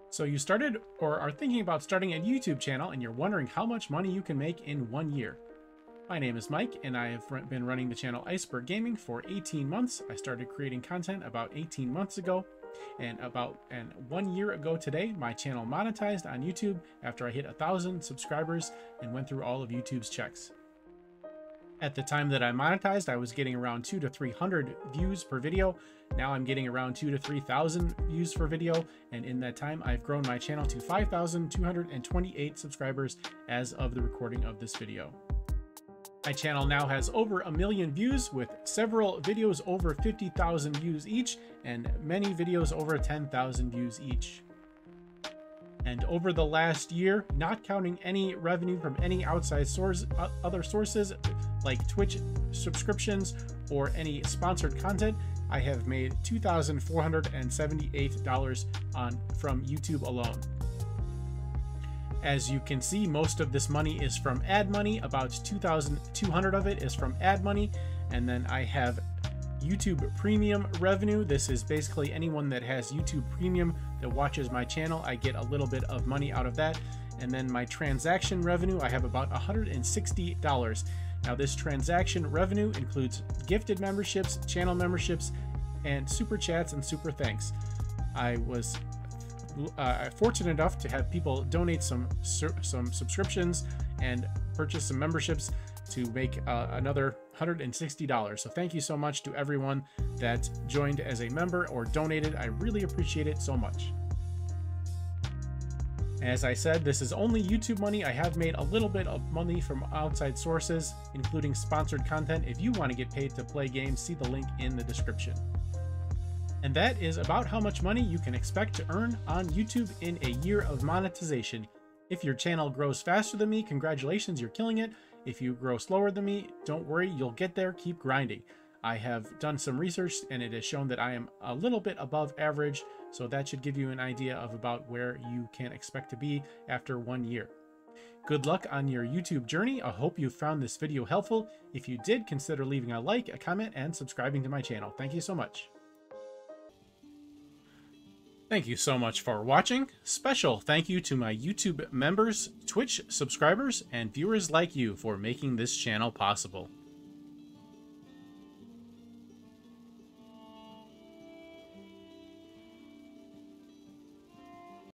So you started or are thinking about starting a YouTube channel and you're wondering how much money you can make in 1 year. My name is Mike and I have been running the channel Iceberg Gaming for 18 months. I started creating content about 18 months ago, and 1 year ago today, my channel monetized on YouTube after I hit 1,000 subscribers and went through all of YouTube's checks. At the time that I monetized, I was getting around 200 to 300 views per video. Now I'm getting around 2,000 to 3,000 views per video, and in that time, I've grown my channel to 5,228 subscribers as of the recording of this video. My channel now has over 1 million views, with several videos over 50,000 views each, and many videos over 10,000 views each. And over the last year, not counting any revenue from any outside other sources like Twitch subscriptions or any sponsored content, I have made $2,478 from YouTube alone. As you can see, most of this money is from ad money. About 2,200 of it is from ad money, and then I have YouTube Premium revenue. This is basically anyone that has YouTube Premium that watches my channel. I get a little bit of money out of that. And then my transaction revenue, I have about $160. Now this transaction revenue includes gifted memberships, channel memberships, and super chats and super thanks. I was fortunate enough to have people donate some subscriptions and purchase some memberships to make another $160. So thank you so much to everyone that joined as a member or donated. I really appreciate it so much. As I said, this is only YouTube money. I have made a little bit of money from outside sources, including sponsored content. If you want to get paid to play games, see the link in the description. And that is about how much money you can expect to earn on YouTube in a year of monetization. If your channel grows faster than me, congratulations, you're killing it. If you grow slower than me, don't worry, you'll get there, keep grinding. I have done some research and it has shown that I am a little bit above average, so that should give you an idea of about where you can expect to be after 1 year. Good luck on your YouTube journey. I hope you found this video helpful. If you did, consider leaving a like, a comment, and subscribing to my channel. Thank you so much. Thank you so much for watching. Special thank you to my YouTube members, Twitch subscribers, and viewers like you for making this channel possible.